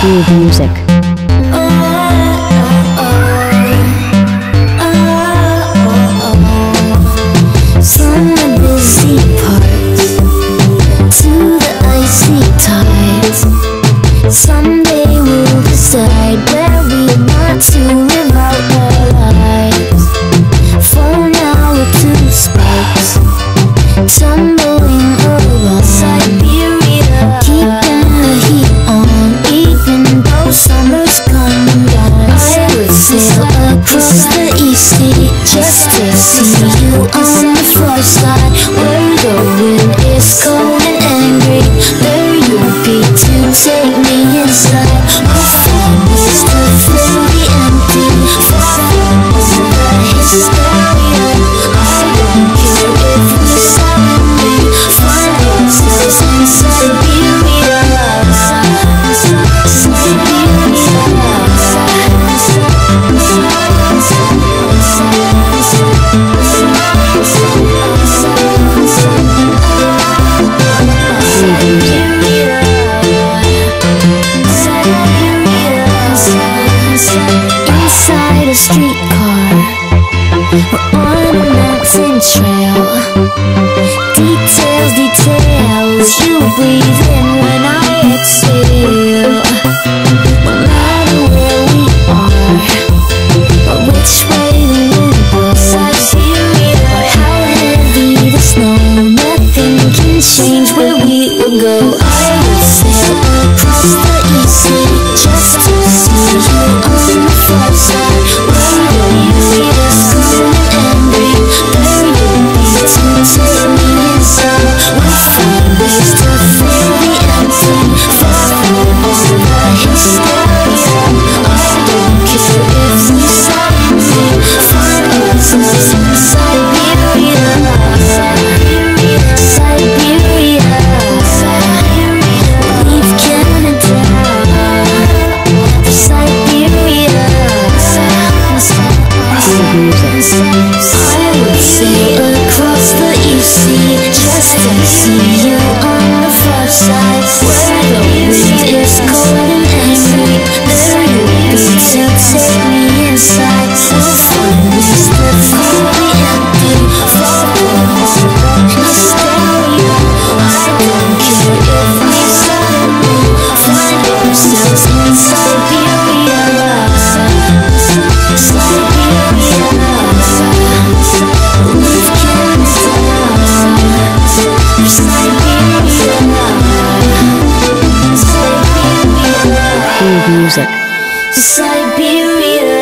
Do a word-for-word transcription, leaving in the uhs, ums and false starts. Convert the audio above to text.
Groove music. From the busy parts to the icy tides, someday we'll decide where we want to live out our lives. For now we're two sparks tumbling along Siberia, keeping the heat on even though summer's come and gone. I would sail across the east sea just to see you on the far side, where the wind is cold and angry. There you'll be to take me inside. We'll find ways to fill the empty, far from the hysteria. I don't care if we suddenly find ourselves in Siberia. Inside a streetcar, we're on a mountain trail. Details, details, you breathe in when I exhale. No matter where we are, or which way the wind blows, Siberia, or how heavy the snow, nothing can change where we will go. I would sail across the east sea just to see you on the far side, where the wind is cold and angry. There you'll be to take me inside. We'll find ways to fill the empty, far from the hysteria. I don't care if we suddenly find ourselves in Siberia. Siberia, leave Canada for Siberia. I would sail across the east sea just to see you on the far side, where the wind is cold and angry. There you'll be to take me inside. We'll find ways to fill the empty, far from the hysteria. I don't care if we suddenly find ourselves in Siberia. Siberia, leave Canada for Siberia. Siberia, Groove music. Siberia.